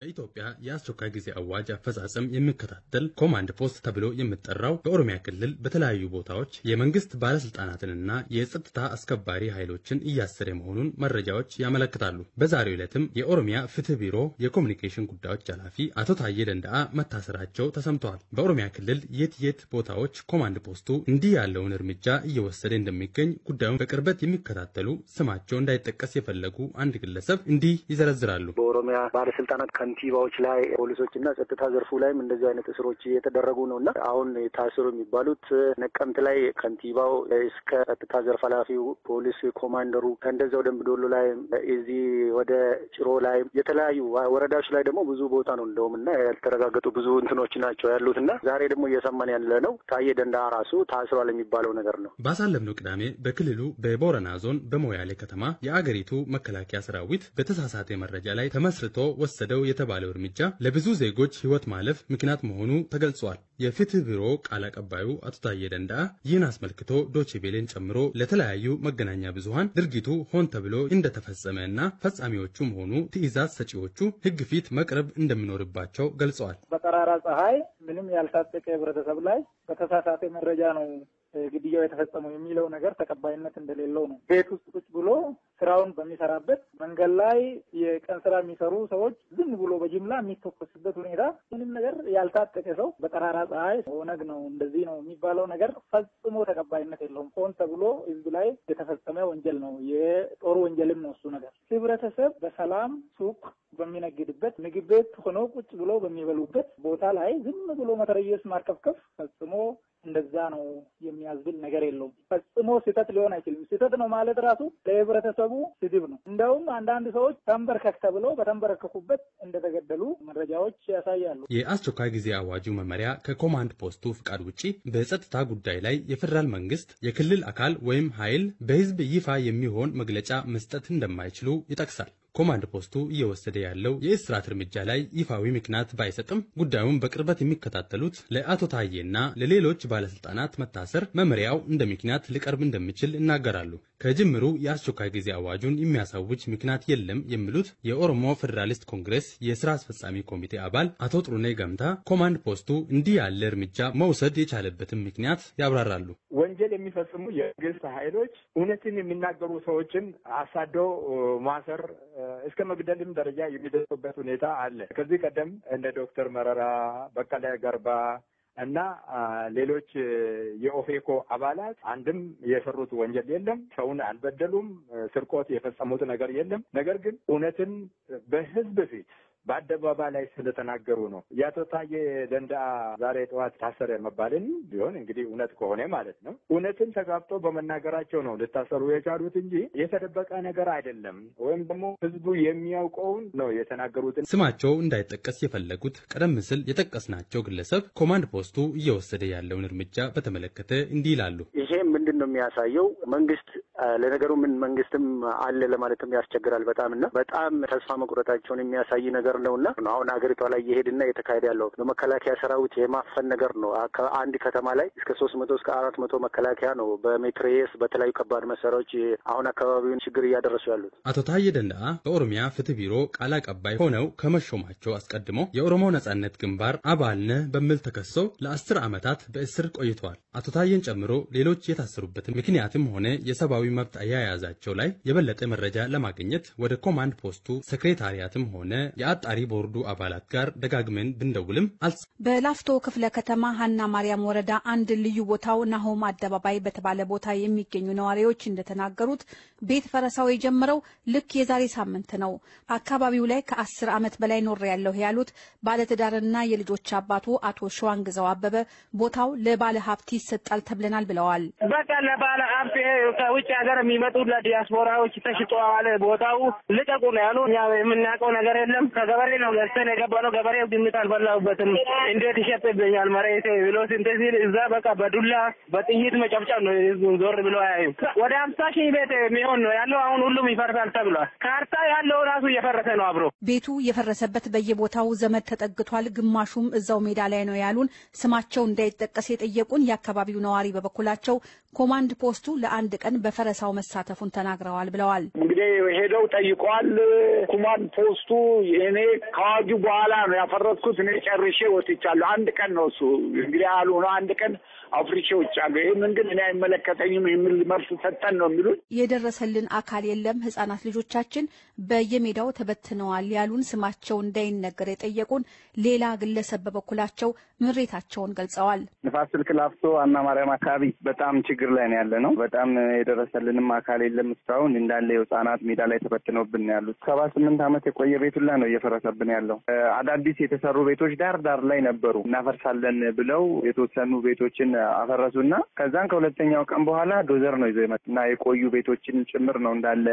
በኢትዮጵያ የአስቸኳይ ጊዜ አዋጅ አፈጻጸም የሚከታተል ኮማንድ ፖስት ተብሎ የሚጠራው በኦሮሚያ ክልል በተለያዩ ቦታዎች የመንግስት ባለስልጣናትንና የጸጥታ አስከባሪ ኃይሎችን እያሰረ መሆኑን መረጃዎች ያመለክታሉ። በዛሬው ዕለትም የኦሮሚያ ፍትህ ቢሮ የኮሙኒኬሽን ጉዳዮች ኃላፊ አቶ ታዬ ደንደአ መታሰራቸው ተሰምተዋል። በኦሮሚያ ክልል የት ቦታዎች ኮማንድ ፖስቱ እንዲህ ያለውን እርምጃ እየወሰደ እንደሚገኝ ጉዳዩን በቅርበት የሚከታተሉ ስማቸው እንዳይጠቀስ የፈለጉ አንድ ግለሰብ እንዲህ ይዘረዝራሉ። በኦሮሚያ ባለስልጣናት ከንቲባዎች ላይ ፖሊሶችና ጸጥታ ዘርፉ ላይም እንደዚህ አይነት እስሮች እየተደረጉ ነውና አሁን ታስሩ የሚባሉት ነቀምት ላይ ከንቲባው እስከ ጸጥታ ዘርፍ ኃላፊው ፖሊስ ኮማንደሩ እንደዛው ደምቢዶሎ ላይ እዚህ ወደ ጭሮ ላይ የተለያዩ ወረዳዎች ላይ ደግሞ ብዙ ቦታ ነው እንደውምና ያልተረጋገጡ ብዙ እንትኖች ናቸው ያሉትና ዛሬ ደግሞ እየሰማን ያለ ነው ታዬ ደንደአ ራሱ ታስሯል የሚባለው ነገር ነው። ባሳለፍነው ቅዳሜ በክልሉ በቦረና ዞን በሞያሌ ከተማ የአገሪቱ መከላከያ ሰራዊት በተሳሳተ መረጃ ላይ ተመስርቶ ወሰደው የተባለው እርምጃ ለብዙ ዜጎች ህይወት ማለፍ ምክንያት መሆኑ ተገልጿል። የፍትህ ቢሮ ቃል አቀባዩ አቶ ታዬ ደንደአ ይህን አስመልክቶ ዶቼ ቬለን ጨምሮ ለተለያዩ መገናኛ ብዙሃን ድርጊቱ ሆን ተብሎ እንደተፈጸመና ፈጻሚዎቹም ሆኑ ትዕዛዝ ሰጪዎቹ ህግ ፊት መቅረብ እንደሚኖርባቸው ገልጸዋል። በጠራራ ፀሐይ ምንም ያልታጠቀ ህብረተሰብ ላይ በተሳሳተ መረጃ ነው ግድያው የተፈጸመው የሚለው ነገር ተቀባይነት እንደሌለው ነው። ቤት ውስጥ ቁጭ ብሎ ስራውን በሚሰራበት መንገድ ላይ የቀን ስራ የሚሰሩ ሰዎች ዝም ብሎ በጅምላ የሚተኮስበት ሁኔታ ምንም ነገር ያልታጠቀ ሰው በጠራራ ፀሐይ ኦነግ ነው እንደዚህ ነው የሚባለው ነገር ፈጽሞ ተቀባይነት የለውም። ሆን ተብሎ ህዝብ ላይ የተፈጸመ ወንጀል ነው። የጦር ወንጀልም ነው እሱ ነገር። ህብረተሰብ በሰላም ሱቅ በሚነግድበት ምግብ ቤት ሆኖ ቁጭ ብሎ በሚበሉበት ቦታ ላይ ዝም ብሎ መትረየስ ማርከፍከፍ ፈጽሞ እንደዛ ነው የሚያዝብል ነገር የለውም። ፈጽሞ ስህተት ሊሆን አይችልም። ስህተት ነው ማለት ራሱ ለህብረተሰቡ ስድብ ነው። እንደውም አንዳንድ ሰዎች ተንበርከክ ተብለው በተንበረከኩበት እንደተገደሉ መረጃዎች ያሳያሉ። የአስቸኳይ ጊዜ አዋጁ መመሪያ ከኮማንድ ፖስቱ ፍቃድ ውጪ በጸጥታ ጉዳይ ላይ የፌደራል መንግስት፣ የክልል አካል ወይም ኃይል በህዝብ ይፋ የሚሆን መግለጫ መስጠት እንደማይችሉ ይጠቅሳል። ኮማንድ ፖስቱ እየወሰደ ያለው የእስራት እርምጃ ላይ ይፋዊ ምክንያት ባይሰጥም ጉዳዩን በቅርበት የሚከታተሉት ለአቶ ታዬና ለሌሎች ባለስልጣናት መታሰር መመሪያው እንደ ምክንያት ሊቀርብ እንደሚችል ይናገራሉ። ከጅምሩ የአስቸኳይ ጊዜ አዋጁን የሚያሳውጅ ምክንያት የለም የሚሉት የኦሮሞ ፌዴራሊስት ኮንግሬስ የስራ አስፈጻሚ ኮሚቴ አባል አቶ ጥሩኔ ገምታ ኮማንድ ፖስቱ እንዲህ ያለ እርምጃ መውሰድ የቻለበትን ምክንያት ያብራራሉ። ወንጀል የሚፈጽሙ የመንግስት ኃይሎች እውነትን የሚናገሩ ሰዎችን አሳደው ማሰር እስከ መግደልም ደረጃ የሚደርሱበት ሁኔታ አለ። ከዚህ ቀደም እንደ ዶክተር መረራ፣ በቀለ ገርባ እና ሌሎች የኦፌኮ አባላት አንድም የሰሩት ወንጀል የለም፣ ሰውን አልበደሉም፣ ስርቆት የፈጸሙት ነገር የለም። ነገር ግን እውነትን በህዝብ ፊት በአደባባይ ላይ ስለተናገሩ ነው። የአቶ ታዬ ደንደአ ዛሬ ጠዋት ታሰረ መባልን ቢሆን እንግዲህ እውነት ከሆነ ማለት ነው እውነትን ተጋፍጦ በመናገራቸው ነው ልታሰሩ የቻሉት እንጂ የተደበቀ ነገር አይደለም። ወይም ደግሞ ህዝቡ የሚያውቀውን ነው የተናገሩት። ስማቸው እንዳይጠቀስ የፈለጉት ቀደም ሲል የጠቀስናቸው ግለሰብ ኮማንድ ፖስቱ እየወሰደ ያለውን እርምጃ በተመለከተ እንዲህ ይላሉ። ይሄ ምንድን ነው የሚያሳየው? መንግስት ለነገሩ ምን መንግስትም አለ ለማለትም ያስቸግራል በጣምና በጣም ተስፋ መቁረጣቸውን የሚያሳይ ነገር ነውና አሁን አገሪቷ ላይ እየሄድና እየተካሄደ ያለው በመከላከያ ሰራዊት የማፈን ነገር ነው። አንድ ከተማ ላይ እስከ 300 እስከ 400 መከላከያ ነው በሜትሬስ በተለያዩ ከባድ መሳሪያዎች አሁን አካባቢውን ችግር እያደረሱ ያሉት። አቶ ታዬ ደንደአ በኦሮሚያ ፍትህ ቢሮ ቃል አቀባይ ሆነው ከመሾማቸው አስቀድሞ የኦሮሞ ነጻነት ግንባር አባል ነህ በሚል ተከሰው ለ10 ዓመታት በእስር ቆይተዋል። አቶ ታዬን ጨምሮ ሌሎች የታሰሩበት ምክንያትም ሆነ የሰብአዊ መብት አያያዛቸው ላይ የበለጠ መረጃ ለማግኘት ወደ ኮማንድ ፖስቱ ሴክሬታሪያትም ሆነ የአጣሪ ቦርዱ አባላት ጋር ደጋግመን ብንደውልም በላፍቶ ክፍለ ከተማ ሀና ማርያም ወረዳ አንድ ልዩ ቦታው ናሆም አደባባይ በተባለ ቦታ የሚገኙ ነዋሪዎች እንደተናገሩት ቤት ፈረሳው የጀመረው ልክ የዛሬ ሳምንት ነው። አካባቢው ላይ ከ10 ዓመት በላይ ኖር ያለው ያሉት ባለትዳርና የልጆች አባቱ አቶ ሸዋንግዛው አበበ ቦታው ለባለ ሀብት ይሰጣል ተብለናል ብለዋል። በቃ ለባለ ሀብት ከውጭ ሀገር የሚመጡ ለዲያስፖራዎች ተሽጧል። ቦታው ልቀቁ ነው ያሉ። እኛ የምናውቀው ነገር የለም። ከገበሬ ነው ገዝተን የገባነው። ገበሬው ግምት አልበላሁበትም። እንዴት ይሸጥብኛል መሬት ብሎ እንትን ሲል እዛ በቃ በዱላ በጥይት መጨፍጨፍ ነው። ህዝቡን ዞር ብሎ አያዩ። ወደ 50 ሺህ ቤት የሚሆን ነው ያለው። አሁን ሁሉም ይፈርሳል ተብሏል። ካርታ ያለው ራሱ እየፈረሰ ነው አብሮ። ቤቱ የፈረሰበት በየቦታው ዘመድ ተጠግቷል። ግማሹም እዛው ሜዳ ላይ ነው ያሉን። ስማቸው እንዳይጠቀስ የጠየቁን የአካባቢው ነዋሪ በበኩላቸው ኮማንድ ፖስቱ ለአንድ ቀን በፈረ በፈረሳው መሳተፉን ተናግረዋል ብለዋል። እንግዲህ ሄደው ጠይቀዋል። ኮማንድ ፖስቱ እኔ ከአዋጁ በኋላ ነው ያፈረስኩት፣ እኔ ጨርሼ ወጥቻለሁ። አንድ ቀን ነው እሱ እንግዲህ አሉ ነው አንድ ቀን አፍሪሼ ወጥቻለሁ። ይሄን ግን እኔ አይመለከተኝም የሚል መልስ ሰጠን ነው የሚሉት። የደረሰልን አካል የለም፣ ህጻናት ልጆቻችን በየሜዳው ተበትነዋል ያሉን ስማቸው እንዳይነገር የጠየቁን ሌላ ግለሰብ በበኩላቸው ምሬታቸውን ገልጸዋል። ንፋስ ስልክ ላፍቶ አና ማርያም አካባቢ በጣም ችግር ላይ ነው ያለ ነው። በጣም የደረሰልንም አካል የለም። እስካሁን እንዳለ ህጻናት ሜዳ ላይ ተበትነውብን ያሉት 78 ዓመት የቆየ ቤት ሁላ ነው እየፈረሰብን ያለው። አዳዲስ የተሰሩ ቤቶች ዳር ላይ ነበሩ። እናፈርሳለን ብለው የተወሰኑ ቤቶችን አፈረሱና ከዛን ከሁለተኛው ቀን በኋላ ዶዘር ነው ይዘው የመጡና የቆዩ ቤቶችን ጭምር ነው እንዳለ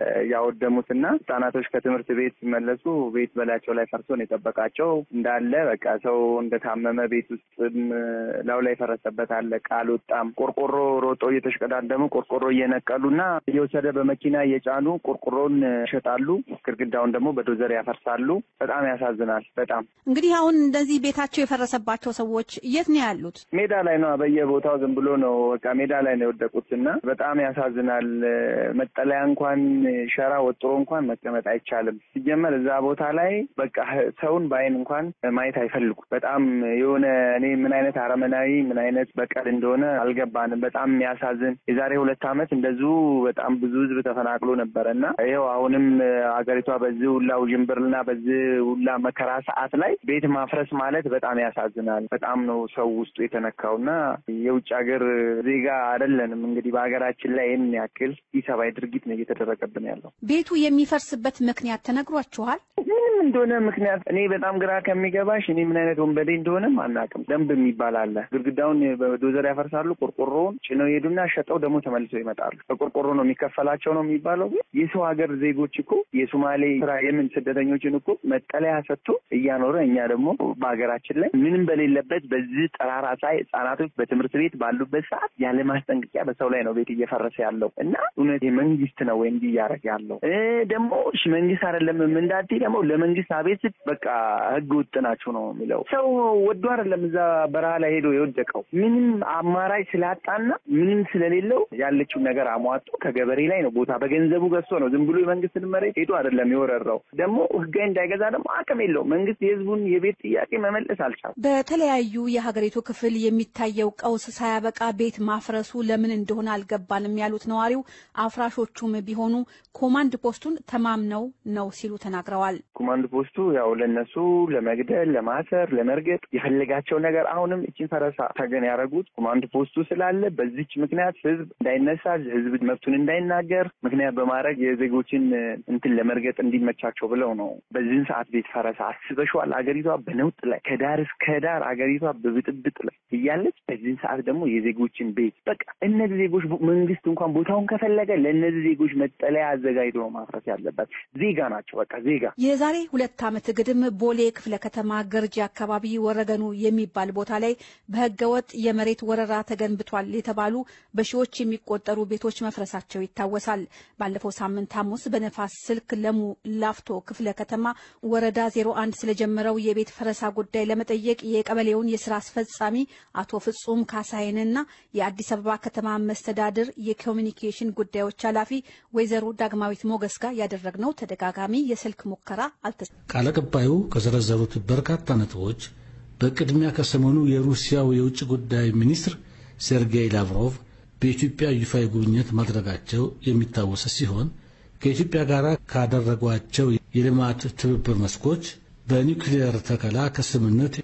ያወደሙትና ህጻናቶች ከትምህርት ቤት ሲመለሱ ቤት በላያቸው ላይ ፈርሶ ነው የጠበቃቸው። እንዳለ በቃ ሰው እንደታመመ ቤት ውስጥም ላው ላይ ፈረሰበት አለ። ቃል ወጣም ቆርቆሮ ሮጦ እየተሽቀዳደሙ ቆርቆሮ እየነቀሉና እየወሰደ በመኪና እየጫኑ ቆርቆሮን ይሸጣሉ። ግድግዳውን ደግሞ በዶዘር ያፈርሳሉ። በጣም ያሳዝናል። በጣም እንግዲህ አሁን እንደዚህ ቤታቸው የፈረሰባቸው ሰዎች የት ነው ያሉት? ሜዳ ላይ ነው። በየቦታው ዝም ብሎ ነው በቃ ሜዳ ላይ ነው የወደቁትና በጣም ያሳዝናል። መጠለያ እንኳን ሸራ ወጥሮ እንኳን መቀመጥ አይቻልም። ሲጀመር እዛ ቦታ ላይ በቃ ሰውን በአይን እንኳን ማየት አይፈልጉም። በጣም የሆነ እኔ ምን አይነት አረመናዊ ምን አይነት በቀል እንደሆነ አልገባንም። በጣም የሚያሳዝን የዛሬ 2 ዓመት እንደዚሁ በጣም ብዙ ህዝብ ተፈናቅሎ ነበርና ይሄው አሁንም አገሪቷ በዚህ ሁላ ውዥንብርና በዚህ ሁላ መከራ ሰዓት ላይ ቤት ማፍረስ ማለት በጣም ያሳዝናል። በጣም ነው ሰው ውስጡ የተነካውና የውጭ ሀገር ዜጋ አይደለንም። እንግዲህ በሀገራችን ላይ ይህን ያክል ኢሰብአዊ ድርጊት ነው እየተደረገብን ያለው። ቤቱ የሚፈርስበት ምክንያት ተነግሯችኋል? ምንም እንደሆነ ምክንያት እኔ በጣም ግራ ከሚገባሽ እኔ ምን አይነት ወንበዴ እንደሆነም አናውቅም። ደንብ የሚባል አለ። ግድግዳውን በዶዘር ያፈርሳሉ። ቆርቆሮውን ጭነው ሄዱና ሸጠው ደግሞ ተመልሰው ይመጣሉ። በቆርቆሮ ነው የሚከፈላቸው ነው የሚባለው። የሰው ሀገር ዜጎች እኮ የሶማሌ ስራ የምን ስደተኞችን እኮ መጠለያ ሰጥቶ እያኖረ እኛ ደግሞ በሀገራችን ላይ ምንም በሌለበት በዚህ ጠራራ ፀሐይ ህጻናቶች በትምህርት ቤት ባሉበት ሰዓት ያለ ማስጠንቀቂያ በሰው ላይ ነው ቤት እየፈረሰ ያለው እና እውነት መንግስት ነው ወይ እንዲህ እያደረገ ያለው? ደግሞ እሺ መንግስት አይደለም እንዳትዪ ደግሞ ለመንግስት አቤት በቃ ህግ ውጥ ናችሁ ነው የሚለው። ሰው ወዶ አይደለም እዛ በረሃ ላይ ሄዶ የወደቀው ምንም አማራጭ ስላጣና ምንም ስለሌለው ያለችው ነገር አሟጦ ከገበሬ ላይ ነው ቦታ በገንዘቡ ገዝቶ ነው። ዝም ብሎ የመንግስትን መሬት ሄዶ አይደለም የወረረው። ደግሞ ህጋዊ እንዳይገዛ ደግሞ አቅም የለውም። መንግስት የህዝቡን የቤት ጥያቄ መመለስ አልቻለም። በተለያዩ የሀገሪቱ ክፍል የሚታየው ቀውስ ሳያበቃ ቤት ማፍረሱ ለምን እንደሆነ አልገባንም ያሉት ነዋሪው አፍራሾቹም ቢሆኑ ኮማንድ ፖስቱን ተማምነው ነው ሲሉ ተናግረዋል። ኮማንድ ፖስቱ ያው ለነሱ ለመግደል፣ ለማሰር፣ ለመርገጥ የፈለጋቸው ነገር አሁንም እቺን ፈረሳ ተገን ያደረጉት ኮማንድ ፖስቱ ስላለ በዚች ምክንያት ህዝብ እንዳይነሳ ህዝብ መብቱን እንዳይናገር ምክንያት በማድረግ የዜጎችን እንትን ለመርገጥ እንዲመቻቸው ብለው ነው። በዚህን ሰዓት ቤት ፈረሳ አስበሽዋል? አገሪቷ በነውጥ ላይ ከዳር እስከ ዳር አገሪቷ በብጥብጥ ላይ እያለች በዚህን ሰዓት ደግሞ የዜጎችን ቤት በቃ እነዚህ ዜጎች መንግስት እንኳን ቦታውን ከፈለገ ለእነዚህ ዜጎች መጠለያ አዘጋጅቶ ነው ማፍረስ ያለበት። ዜጋ ናቸው በቃ ዜጋ። የዛሬ 2 ዓመት ግድም ቦሌ ክፍለ ከተማ ገርጂ አካባቢ ወረገኑ የሚባል ቦታ ላይ በህገወጥ የመሬት ወረራ ተገንብቷል የተባሉ በሺዎች የሚቆጠሩ ቤቶች መፍረሳቸው ይታወሳል። ባለፈው ሳምንት ሐሙስ በነፋስ ስልክ ለሙ ላፍቶ ክፍለ ከተማ ወረዳ 01 ስለጀመረው የቤት ፈረሳ ጉዳይ ለመጠየቅ የቀበሌውን የስራ አስፈጻሚ አቶ ፍጹም ካሳይንና የአዲስ አበባ ከተማ መስተዳድር የኮሚኒኬሽን ጉዳዮች ኃላፊ ወይዘሮ ዳግማዊት ሞገስ ጋር ያደረግነው ተደጋጋሚ የስልክ ሙከራ ቃል አቀባዩ ከዘረዘሩት በርካታ ነጥቦች በቅድሚያ ከሰሞኑ የሩሲያው የውጭ ጉዳይ ሚኒስትር ሴርጌይ ላቭሮቭ በኢትዮጵያ ይፋዊ ጉብኝት ማድረጋቸው የሚታወስ ሲሆን ከኢትዮጵያ ጋር ካደረጓቸው የልማት ትብብር መስኮች በኒውክሌር ተከላ ከስምምነት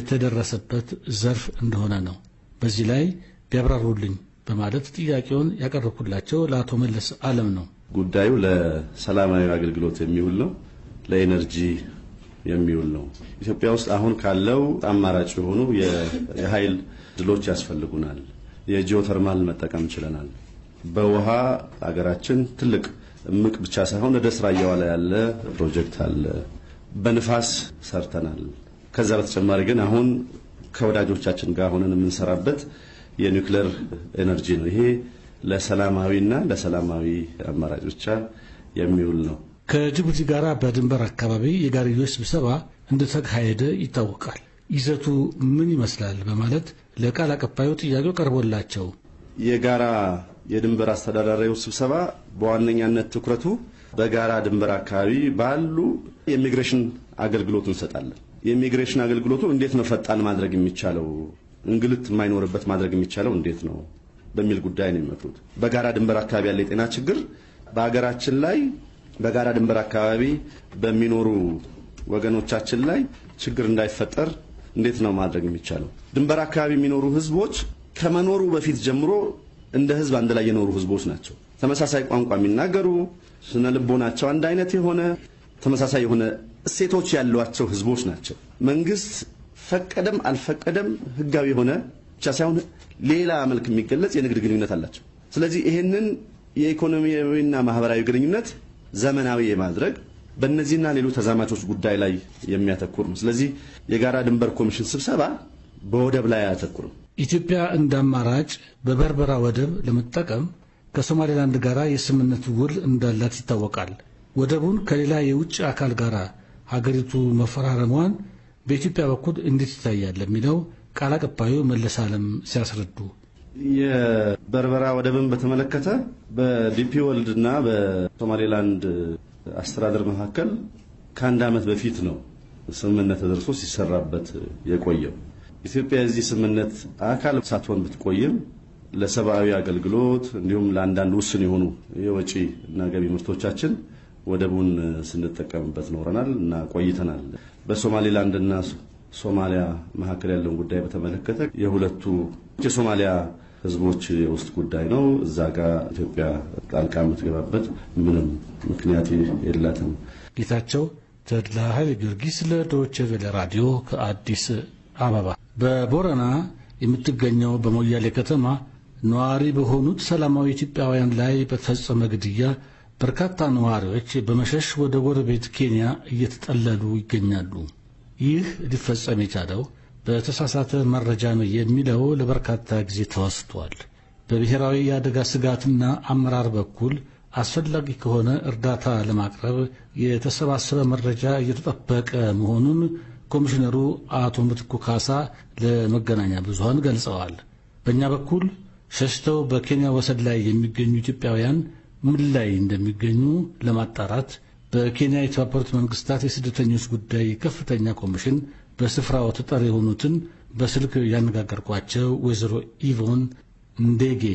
የተደረሰበት ዘርፍ እንደሆነ ነው። በዚህ ላይ ቢያብራሩልኝ በማለት ጥያቄውን ያቀረብኩላቸው ለአቶ መለስ አለም ነው። ጉዳዩ ለሰላማዊ አገልግሎት የሚውል ነው፣ ለኤነርጂ የሚውል ነው። ኢትዮጵያ ውስጥ አሁን ካለው አማራጭ የሆኑ የኃይል ድሎች ያስፈልጉናል። የጂኦተርማል መጠቀም ችለናል። በውሃ አገራችን ትልቅ እምቅ ብቻ ሳይሆን ወደ ስራ እየዋለ ያለ ፕሮጀክት አለ። በንፋስ ሰርተናል። ከዛ በተጨማሪ ግን አሁን ከወዳጆቻችን ጋር ሆነን የምንሰራበት የኒውክሌር ኤነርጂ ነው። ይሄ ለሰላማዊና ለሰላማዊ አማራጭ ብቻ የሚውል ነው። ከጅቡቲ ጋር በድንበር አካባቢ የጋርዮሽ ስብሰባ እንደተካሄደ ይታወቃል። ይዘቱ ምን ይመስላል በማለት ለቃል አቀባዩ ጥያቄው ቀርቦላቸው የጋራ የድንበር አስተዳዳሪው ስብሰባ በዋነኛነት ትኩረቱ በጋራ ድንበር አካባቢ ባሉ የኢሚግሬሽን አገልግሎት እንሰጣለን። የኢሚግሬሽን አገልግሎቱ እንዴት ነው ፈጣን ማድረግ የሚቻለው፣ እንግልት የማይኖርበት ማድረግ የሚቻለው እንዴት ነው በሚል ጉዳይ ነው የሚመክሩት። በጋራ ድንበር አካባቢ ያለ የጤና ችግር በአገራችን ላይ በጋራ ድንበር አካባቢ በሚኖሩ ወገኖቻችን ላይ ችግር እንዳይፈጠር እንዴት ነው ማድረግ የሚቻለው? ድንበር አካባቢ የሚኖሩ ህዝቦች ከመኖሩ በፊት ጀምሮ እንደ ህዝብ አንድ ላይ የኖሩ ህዝቦች ናቸው። ተመሳሳይ ቋንቋ የሚናገሩ፣ ስነ ልቦናቸው አንድ አይነት የሆነ ተመሳሳይ የሆነ እሴቶች ያሏቸው ህዝቦች ናቸው። መንግስት ፈቀደም አልፈቀደም ህጋዊ የሆነ ብቻ ሳይሆን ሌላ መልክ የሚገለጽ የንግድ ግንኙነት አላቸው። ስለዚህ ይሄንን የኢኮኖሚያዊና ማህበራዊ ግንኙነት ዘመናዊ የማድረግ በእነዚህና ሌሎች ተዛማቾች ጉዳይ ላይ የሚያተኩር ነው። ስለዚህ የጋራ ድንበር ኮሚሽን ስብሰባ በወደብ ላይ አያተኩርም። ኢትዮጵያ እንደ አማራጭ በበርበራ ወደብ ለመጠቀም ከሶማሌላንድ ጋር የስምምነት ውል እንዳላት ይታወቃል። ወደቡን ከሌላ የውጭ አካል ጋር ሀገሪቱ መፈራረሟን በኢትዮጵያ በኩል እንዴት ይታያል ለሚለው ቃል አቀባዩ መለስ ዓለም ሲያስረዱ የበርበራ ወደብን በተመለከተ በዲፒ ወርልድና በሶማሌላንድ አስተዳደር መካከል ከአንድ ዓመት በፊት ነው ስምምነት ተደርሶ ሲሰራበት የቆየው። ኢትዮጵያ የዚህ ስምምነት አካል ሳትሆን ብትቆይም ለሰብአዊ አገልግሎት እንዲሁም ለአንዳንድ ውስን የሆኑ የወጪ እና ገቢ ምርቶቻችን ወደቡን ስንጠቀምበት ኖረናል እና ቆይተናል። በሶማሌላንድና ሶማሊያ መካከል ያለውን ጉዳይ በተመለከተ የሁለቱ የሶማሊያ ህዝቦች የውስጥ ጉዳይ ነው። እዛ ጋር ኢትዮጵያ ጣልቃ የምትገባበት ምንም ምክንያት የላትም። ጌታቸው ተድላ ኃይለ ጊዮርጊስ ለዶይቼ ቬለ ራዲዮ ከአዲስ አበባ። በቦረና የምትገኘው በሞያሌ ከተማ ነዋሪ በሆኑት ሰላማዊ ኢትዮጵያውያን ላይ በተፈጸመ ግድያ በርካታ ነዋሪዎች በመሸሽ ወደ ጎረቤት ኬንያ እየተጠለሉ ይገኛሉ። ይህ ሊፈጸም የቻለው በተሳሳተ መረጃ ነው የሚለው ለበርካታ ጊዜ ተወስቷል። በብሔራዊ የአደጋ ስጋትና አመራር በኩል አስፈላጊ ከሆነ እርዳታ ለማቅረብ የተሰባሰበ መረጃ እየተጠበቀ መሆኑን ኮሚሽነሩ አቶ ምትኩ ካሳ ለመገናኛ ብዙሃን ገልጸዋል። በእኛ በኩል ሸሽተው በኬንያ ወሰን ላይ የሚገኙ ኢትዮጵያውያን ምን ላይ እንደሚገኙ ለማጣራት በኬንያ የተባበሩት መንግስታት የስደተኞች ጉዳይ ከፍተኛ ኮሚሽን በስፍራው ተጠሪ የሆኑትን በስልክ ያነጋገርኳቸው ወይዘሮ ኢቮን እንዴጌ